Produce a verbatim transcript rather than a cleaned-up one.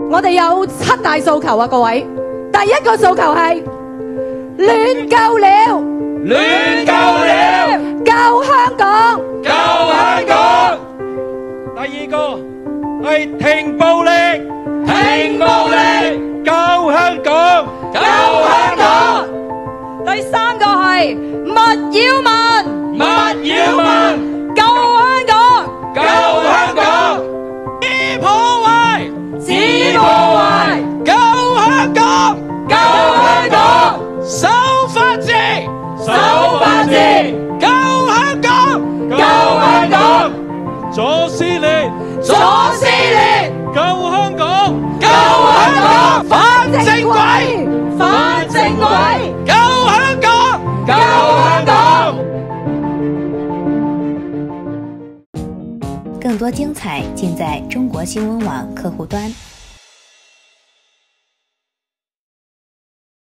我哋有七大訴求啊，各位。第一個訴求係亂夠了， 亂夠了， 救香港， 救香港。第二個係停暴力，停暴力，救香港，救香港。 第三個係勿擾民， 勿擾民， 救香港， 救香港。止破壞， 止破壞， 救香港，救香港。守法治，守法治，救香港，救香港。左撕裂，左撕裂，救香港，救香港。反正鬼， 反正鬼， 救香港，救香港。 更多精彩尽在中国新闻网客户端。